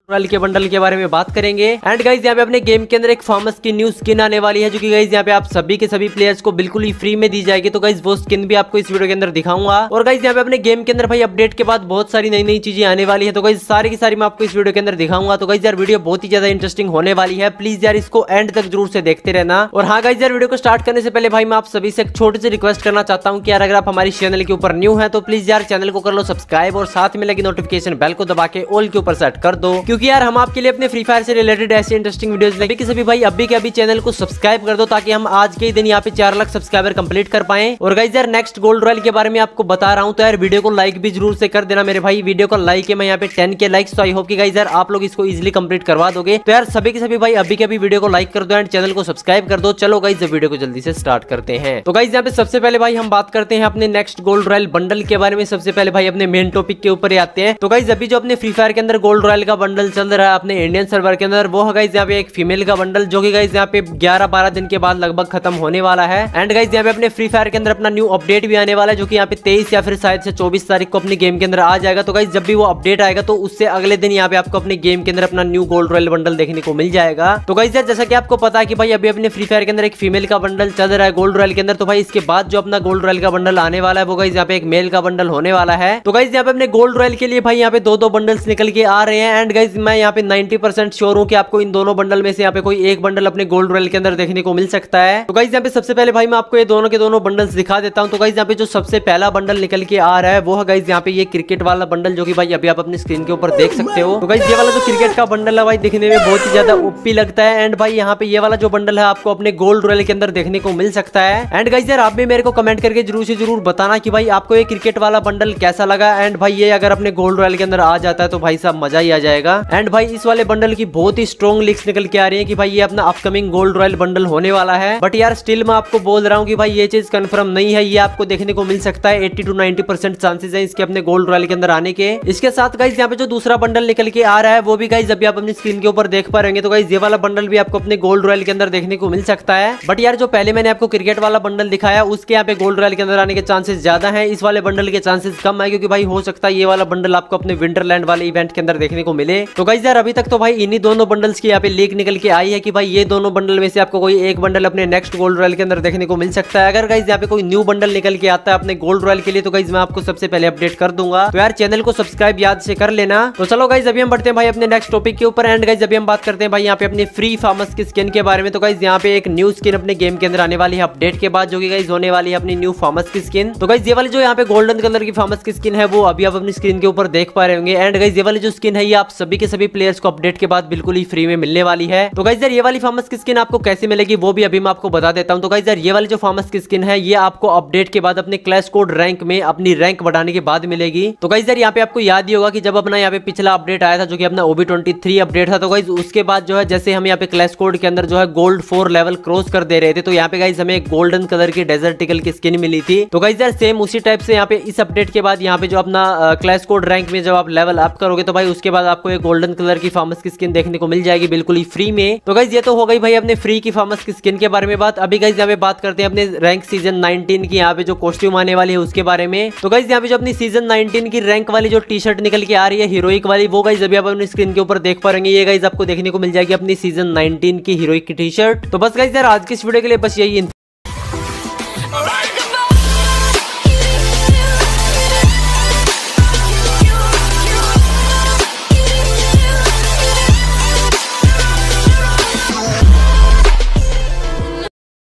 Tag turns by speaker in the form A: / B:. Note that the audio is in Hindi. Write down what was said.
A: रॉयल के बंडल के बारे में बात करेंगे। एंड गाइज यहाँ पे अपने गेम के अंदर एक फार्मर्स की न्यू स्किन आने वाली है, जो कि गाइज यहाँ पे आप सभी के सभी प्लेयर्स को बिल्कुल ही फ्री में दी जाएगी। तो गाइज वो स्किन भी आपको इस वीडियो के अंदर दिखाऊंगा। और गाइज यहाँ पे अपने गेम के अंदर भाई अपडेट के बाद बहुत सारी नई नई चीजें आने वाली है, तो गाइज सारी की सारी मैं आपको इस वीडियो के अंदर दिखाऊंगा। तो गाइज यार वीडियो बहुत ही ज्यादा इंटरेस्टिंग होने वाली है, प्लीज यार इसको एंड तक जरूर से देखते रहना। और हाँ गाइज यार वीडियो को स्टार्ट करने से पहले भाई मैं आप सभी से एक छोटी सी रिक्वेस्ट करना चाहता हूँ कि यार अगर आप हमारी चैनल के ऊपर न्यू है तो प्लीज यार चैनल को कर लो सब्सक्राइब और साथ में लगी नोटिफिकेशन बेल को दबा के ऑल के ऊपर सेट कर दो, क्योंकि यार हम आपके लिए अपने फ्री फायर से रिलेटेड ऐसे इंटरेस्टिंग वीडियोस लेके कि सभी भाई अभी के अभी चैनल को सब्सक्राइब कर दो, ताकि हम आज के ही दिन यहाँ पे 4 लाख सब्सक्राइबर कंप्लीट कर पाए। और गाइज यार नेक्स्ट गोल्ड रॉयल के बारे में आपको बता रहा हूँ, तो यार वीडियो को लाइक भी जरूर से कर देना मेरे भाई। वीडियो को लाइक है मैं यहाँ पे 10K लाइक्स, तो आई होप कि गाइज यार आप लोग इसको इजिली कंप्लीट करवा दोगे। तो यार सभी के सभी भाई अभी के अभी वीडियो को लाइक कर दो एंड चैनल को सब्सक्राइब कर दो। चलो गाइज वीडियो को जल्दी से स्टार्ट करते हैं। तो गाइज यहाँ पे सबसे पहले भाई हम बात करते हैं अपने नेक्स्ट गोल्ड रॉयल बंडल के बारे में। सबसे पहले भाई अपने मेन टॉपिक के ऊपर आते हैं। तो गाइज अभी जो अपने फ्री फायर के अंदर गोल्ड रॉयल का बंडल चल रहा है अपने इंडियन सर्वर के अंदर, वो है गाइज यहाँ पे एक फीमेल का बंडल, जो कि गाइज यहाँ पे 11-12 दिन के बाद लगभग खत्म होने वाला है। एंड गाइज यहाँ पे अपने फ्री फायर के अंदर अपना न्यू अपडेट भी आने वाला है, जो कि यहाँ पे 23 या फिर शायद से 24 तारीख को अपने गेम के अंदर आ जाएगा। तो गाइज जब भी वो अपडेट आएगा तो उससे अगले दिन यहाँ पे आपको अपने गेम के अंदर अपना न्यू गोल्ड रॉयल बंडल देखने को मिल जाएगा। तो गाइज यार जैसा कि आपको पता है कि भाई अभी अपने फ्री फायर के अंदर एक फीमेल का बंडल चल रहा है गोल्ड रॉयल के अंदर, तो भाई इसके बाद जो अपना गोल्ड रॉयल का बंडल आने वाला है वो गाइज यहाँ पे एक मेल का बंडल होने वाला है। तो गाइज यहाँ पे अपने गोल्ड रॉयल के लिए भाई यहाँ पे 2-2 बंडल्स निकल के आ रहे हैं। एंड गाइज मैं यहाँ पे 90% श्योर हूँ कि आपको इन दोनों बंडल में से यहाँ पे कोई एक बंडल अपने गोल्ड रॉयल के अंदर देखने को मिल सकता है। तो गाइज यहाँ पे सबसे पहले भाई मैं आपको ये दोनों के दोनों बंडल्स दिखा देता हूँ। तो गाइज यहाँ पे जो सबसे पहला बंडल निकल के आ रहा है वो है गाइज यहाँ पे ये क्रिकेट वाला बंडल, जो कि भाई अभी आप अपनी स्क्रीन के ऊपर देख सकते हो। तो गाइज ये वाला जो क्रिकेट का बंडल है भाई दिखने में बहुत ही ज्यादा ओपी लगता है। एंड भाई यहाँ पे ये वाला जो बंडल है आपको अपने गोल्ड रॉयल के अंदर देखने को मिल सकता है। एंड गाइज यार आप भी मेरे को कमेंट करके जरूर से जरूर बताना कि भाई आपको ये क्रिकेट वाला बंडल कैसा लगा। एंड भाई ये अगर अपने गोल्ड रॉयल के अंदर आ जाता है तो भाई साहब मजा ही आ जाएगा। एंड भाई इस वाले बंडल की बहुत ही स्ट्रॉन्ग लीक्स निकल के आ रही है कि भाई ये अपना अपकमिंग गोल्ड रॉयल बंडल होने वाला है। बट यार स्टिल मैं आपको बोल रहा हूँ कि भाई ये चीज कंफर्म नहीं है, ये आपको देखने को मिल सकता है 80 to 90% चांसेस है इसके अपने गोल्ड रॉयल के अंदर आने के। इसके साथ गाइज यहाँ पे जो दूसरा बंडल निकल के आ रहा है वो भी गाइज अभी आप अपनी स्क्रीन के ऊपर देख पा रहे। तो गाइज ये वाला बंडल भी आपको अपने गोल्ड रॉयल के अंदर देखने को मिल सकता है। बट यार जो पहले मैंने आपको क्रिकेट वाला बंडल दिखाया उसके यहाँ पे गोल्ड रॉयल के अंदर आने के चांसेस ज्यादा है, इस वाले बंडल के चांसेस कम है, क्योंकि भाई हो सकता है ये वाला बंडल आपको अपने विंटरलैंड वाले इवेंट के अंदर देखने को मिले। तो गाइज यार अभी तक तो भाई इन्हीं दोनों बंडल्स की यहाँ पे लीक निकल के आई है कि भाई ये दोनों बंडल में से आपको कोई एक बंडल अपने नेक्स्ट गोल्ड रॉयल के अंदर देखने को मिल सकता है। अगर गाइज यहाँ पे कोई न्यू बंडल निकल के आता है अपने गोल्ड रॉयल के लिए तो गाइज मैं आपको सबसे पहले अपडेट कर दूंगा। तो यार चैनल को सब्सक्राइब याद से कर लेना। तो चलो गाइज अभी हम बढ़ते हैं भाई अपने नेक्स्ट टॉपिक के ऊपर। एंड गाइज अभी हम बात करते हैं भाई यहाँ पे अपने फ्री फार्मर्स की स्किन के बारे में। तो गाइज यहाँ पे एक न्यू स्किन अपने गेम के अंदर आने वाली है अपडेट के बाद, जो कि गाइज होने वाली है अपनी न्यू फार्मर्स की स्किन। तो गाइज ये वाली जो यहाँ पे गोल्डन कलर की फार्मर्स की स्किन है वो अभी आप अपनी स्क्रीन के ऊपर देख पा रहे होंगे। एंड गाइज ये वाली जो स्किन है ये आप सभी के सभी प्लेयर्स को अपडेट के बाद बिल्कुल ही फ्री में मिलने वाली है। तो गाइज यार ये वाली फार्मर्स की स्किन आपको कैसे मिलेगी वो भी अभी मैं आपको बता देता हूँ। तो गाइज यार ये वाली जो फार्मर्स की स्किन है ये आपको अपडेट के बाद अपने क्लैश कोड रैंक में अपनी रैंक बढ़ाने के बाद मिलेगी। तो गाइज यार यहाँ पे आपको याद ही होगा कि जब अपना यहाँ पे पिछला अपडेट आया था जो कि अपना OB23 अपडेट था, तो गाइज उसके बाद जो है जैसे हम यहाँ पे क्लैश कोड के अंदर जो है गोल्ड 4 लेवल क्रॉस कर दे रहे थे, तो यहाँ पे गाइज हमें गोल्डन कलर की डेजर्ट ईगल की स्किन मिली थी। तो गाइज यार सेम उसी टाइप से यहाँ पे इस अपडेट के बाद यहाँ पे जो अपना क्लैश कोड रैंक में जब आप लेवल अप करोगे तो भाई उसके बाद आपको एक गोल्डन कलर की फार्मर्स की स्किन देखने को मिल जाएगी बिल्कुल ही फ्री में। तो गाइज ये तो हो गई भाई अपने फ्री की फार्मर्स की स्किन के बारे में बात। अभी गाइज यहाँ पे बात करते हैं अपने रैंक सीजन 19 की यहाँ पे जो कॉस्ट्यूम आने वाली है उसके बारे में। तो गाइज यहाँ पे जो अपनी सीजन 19 की रैंक वाली जो टी शर्ट निकल के आ रही है हीरोइक वाली, वो गाइज अभी आप अपनी स्क्रीन के ऊपर देख पाएंगे। ये गाइज आपको देखने को मिल जाएगी अपनी सीजन 19 की हीरोइक की टी शर्ट। तो बस गाइज यार आज की इस वीडियो के लिए बस यही